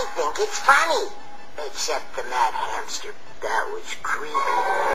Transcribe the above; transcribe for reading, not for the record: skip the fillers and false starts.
I think it's funny. Except the mad hamster. That was creepy.